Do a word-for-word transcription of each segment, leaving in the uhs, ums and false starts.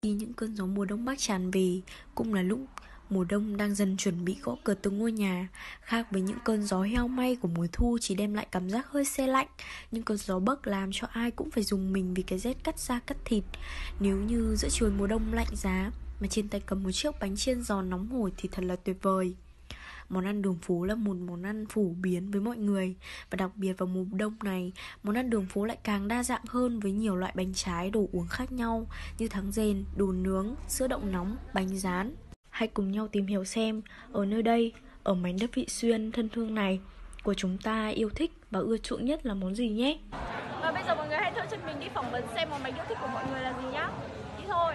Khi những cơn gió mùa đông bắc tràn về, cũng là lúc mùa đông đang dần chuẩn bị gõ cửa từng ngôi nhà. Khác với những cơn gió heo may của mùa thu chỉ đem lại cảm giác hơi se lạnh, những cơn gió bấc làm cho ai cũng phải rùng mình vì cái rét cắt da cắt thịt. Nếu như giữa trời mùa đông lạnh giá mà trên tay cầm một chiếc bánh chiên giòn nóng hổi thì thật là tuyệt vời. Món ăn đường phố là một món ăn phổ biến với mọi người. Và đặc biệt vào mùa đông này, món ăn đường phố lại càng đa dạng hơn với nhiều loại bánh trái, đồ uống khác nhau như thắng rền, đồ nướng, sữa đậu nóng, bánh rán. Hãy cùng nhau tìm hiểu xem ở nơi đây, ở mảnh đất Vị Xuyên thân thương này của chúng ta yêu thích và ưa chuộng nhất là món gì nhé. Và bây giờ mọi người hãy theo chân mình đi phỏng vấn xem món bánh yêu thích của mọi người là gì nhá. Đi thôi.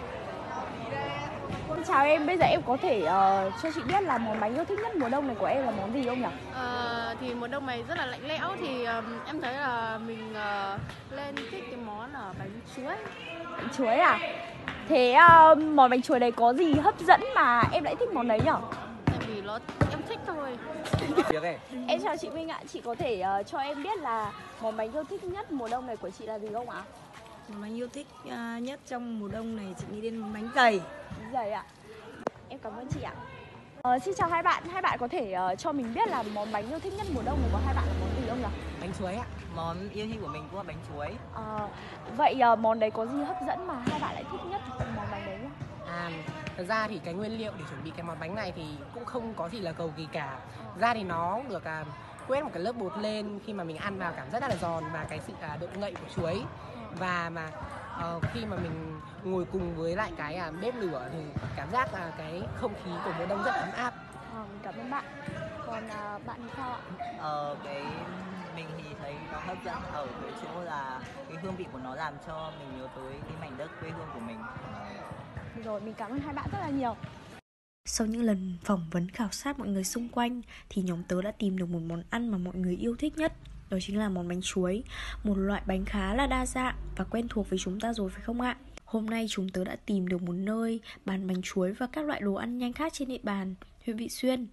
Chào em, bây giờ em có thể uh, cho chị biết là món bánh yêu thích nhất mùa đông này của em là món gì không nhỉ? À, thì mùa đông này rất là lạnh lẽo thì um, em thấy là mình uh, lên thích cái món là bánh chuối. Bánh chuối à? Thế uh, món bánh chuối đấy có gì hấp dẫn mà em lại thích món đấy nhỉ? Tại vì nó em thích thôi. Em chào chị Minh ạ, chị có thể uh, cho em biết là món bánh yêu thích nhất mùa đông này của chị là gì không ạ? Món bánh yêu thích uh, nhất trong mùa đông này chị nghĩ đến món bánh dày. Bánh dày ạ. Em cảm ơn chị ạ. Ờ, xin chào hai bạn, hai bạn có thể uh, cho mình biết là món bánh yêu thích nhất mùa đông này của hai bạn là món gì không nhỉ? Bánh chuối ạ. Món yêu thích của mình cũng là bánh chuối. Ờ, vậy uh, món đấy có gì hấp dẫn mà hai bạn lại thích nhất trong món bánh đấy nhỉ? À, thật ra thì cái nguyên liệu để chuẩn bị cái món bánh này thì cũng không có gì là cầu kỳ cả. Ra thì nó được à, quét một cái lớp bột lên, khi mà mình ăn vào cảm giác rất là giòn và cái sự à, độ ngậy của chuối. Và mà uh, khi mà mình ngồi cùng với lại cái à, bếp lửa thì cảm giác là cái không khí của mùa đông rất ấm áp. Ờ, mình cảm ơn bạn. Còn uh, bạn thì sao ạ? Ờ, cái mình thì thấy nó hấp dẫn ở cái chỗ là cái hương vị của nó làm cho mình nhớ tới cái mảnh đất quê hương của mình. Rồi, mình cảm ơn hai bạn rất là nhiều. Sau những lần phỏng vấn khảo sát mọi người xung quanh thì nhóm tớ đã tìm được một món ăn mà mọi người yêu thích nhất. Đó chính là món bánh chuối, một loại bánh khá là đa dạng và quen thuộc với chúng ta rồi phải không ạ? Hôm nay chúng tớ đã tìm được một nơi bán bánh chuối và các loại đồ ăn nhanh khác trên địa bàn huyện Vị Xuyên.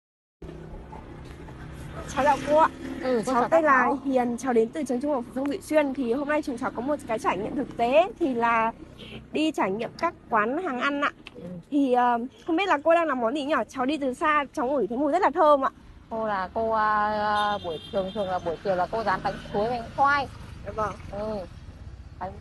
Cháu chào cô ạ. Ừ, cháu tên là Hiền, cháu đến từ trường trung học phổ thông Vị Xuyên. Thì hôm nay chúng cháu có một cái trải nghiệm thực tế thì là đi trải nghiệm các quán hàng ăn ạ. Thì uh, không biết là cô đang làm món gì nhỉ? Cháu đi từ xa, cháu ngửi thấy mùi rất là thơm ạ. Cô là cô uh, buổi thường thường là buổi chiều là cô dán bánh chuối bánh khoai. Dạ vâng. Ừ. Bánh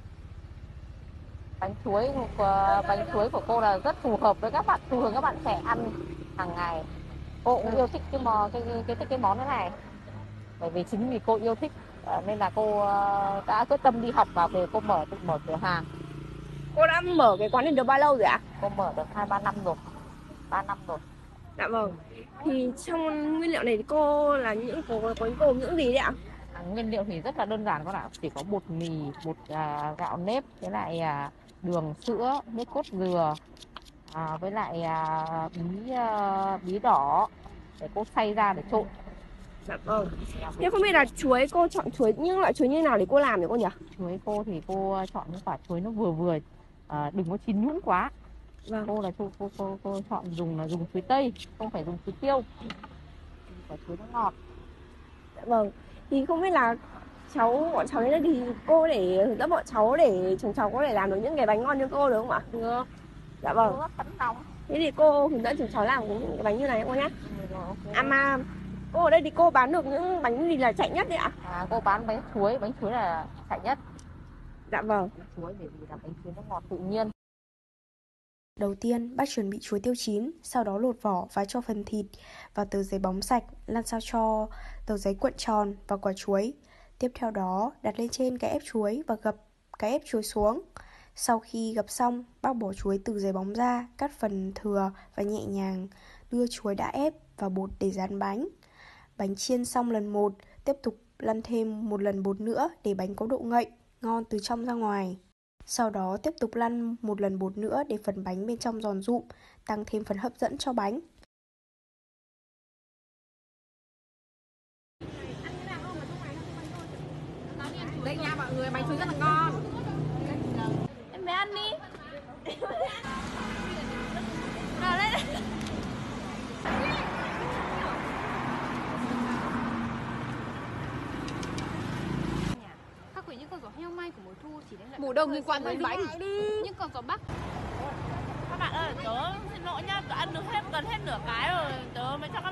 bánh chuối của bánh chuối của cô là rất phù hợp với các bạn, thường các bạn trẻ ăn hàng ngày. Cô cũng yêu thích cái món cái cái cái, cái món thế này. Bởi vì chính vì cô yêu thích nên là cô uh, đã quyết tâm đi học và về cô mở tự mở cửa hàng. Cô đã mở cái quán này được bao lâu rồi ạ? Cô mở được hai ba năm rồi. ba năm rồi. Dạ vâng. Thì trong nguyên liệu này thì cô là những cô có gồm những gì đấy ạ? À, nguyên liệu thì rất là đơn giản các bạn, chỉ có bột mì, bột à, gạo nếp, với lại à, đường, sữa, nước cốt dừa, à, với lại à, bí à, bí đỏ để cô xay ra để trộn. Dạ vâng. Thế không biết là chuối cô chọn chuối những loại chuối như nào để cô làm được cô nhỉ? Chuối cô thì cô chọn những quả chuối nó vừa vừa, à, đừng có chín nhũn quá. Vâng. Cô là cô, cô cô cô chọn dùng là dùng chuối tây, không phải dùng chuối tiêu. Quả chuối nó ngọt. Dạ vâng. Thì không biết là cháu bọn cháu đến đây thì cô để hướng dẫn bọn cháu để chúng cháu có thể làm được những cái bánh ngon như cô được không ạ? Được. Dạ vâng. Cô rất phấn nóng. Thế thì cô hướng dẫn chúng cháu làm những cái bánh như này cô nhé. Rồi, okay. À mà cô ở đây thì cô bán được những bánh gì là chạy nhất đấy ạ? À, cô bán bánh chuối, bánh chuối là chạy nhất. Dạ vâng. Bánh chuối bởi vì là bánh chuối nó ngọt tự nhiên. Đầu tiên, bác chuẩn bị chuối tiêu chín, sau đó lột vỏ và cho phần thịt vào tờ giấy bóng sạch, lăn sao cho tờ giấy cuộn tròn vào quả chuối. Tiếp theo đó, đặt lên trên cái ép chuối và gập cái ép chuối xuống. Sau khi gập xong, bác bỏ chuối từ giấy bóng ra, cắt phần thừa và nhẹ nhàng đưa chuối đã ép vào bột để dán bánh. Bánh chiên xong lần một, tiếp tục lăn thêm một lần bột nữa để bánh có độ ngậy, ngon từ trong ra ngoài. Sau đó tiếp tục lăn một lần bột nữa để phần bánh bên trong giòn rụm, tăng thêm phần hấp dẫn cho bánh. Đây nha mọi người, bánh chuối rất là ngon. Em bé ăn đi. Nào lên. Khác với những con gió heo may của mùa thu chỉ đem lại Mùa đông liên quan đến bánh. những còn gió Bắc. Các bạn ơi, tớ xin lỗi nha, tớ ăn được hết gần hết nửa cái rồi, tớ mới cho các